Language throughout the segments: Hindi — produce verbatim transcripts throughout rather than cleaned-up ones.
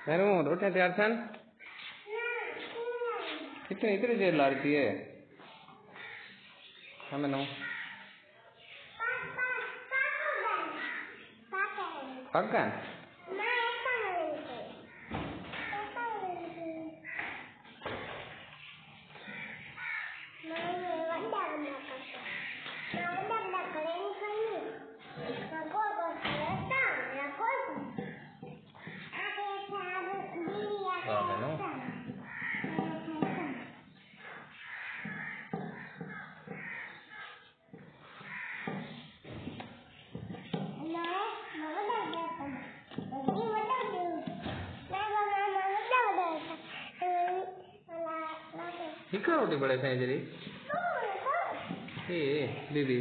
मेरू रोटियां तैयार सन। कितनी इतनी देर ला रही है हमें नो पक गए। हिका रोटी पड़े थे जरी ए दीदी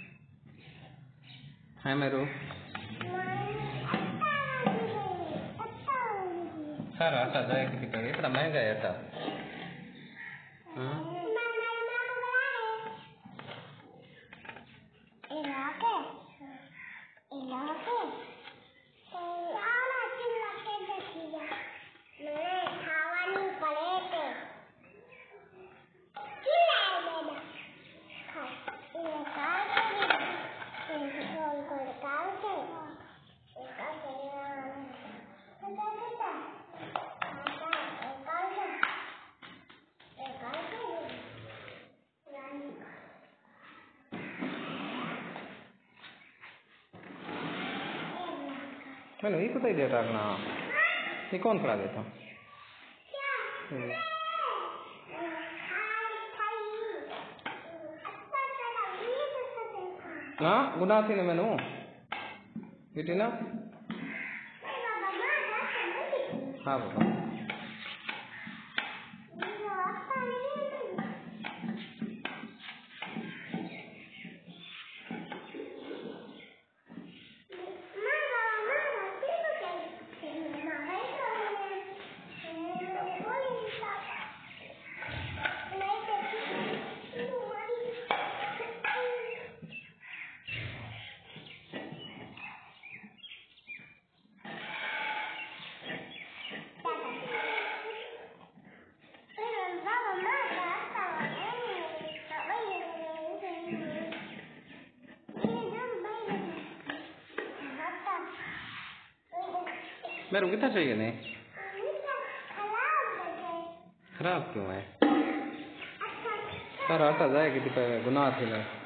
है मेरू सारा आटा जाए कितनी पे इतना महंगा है आटा। मैंने ये पता ही देता ना ये कौन खड़ा देता हाँ गुना थी ना मैनू बेटी ना हाँ बाबा मेरे को कितना चाहिए नहीं खराब क्यों है सारा आटा जाए कितनी पे गुनाह थी मैं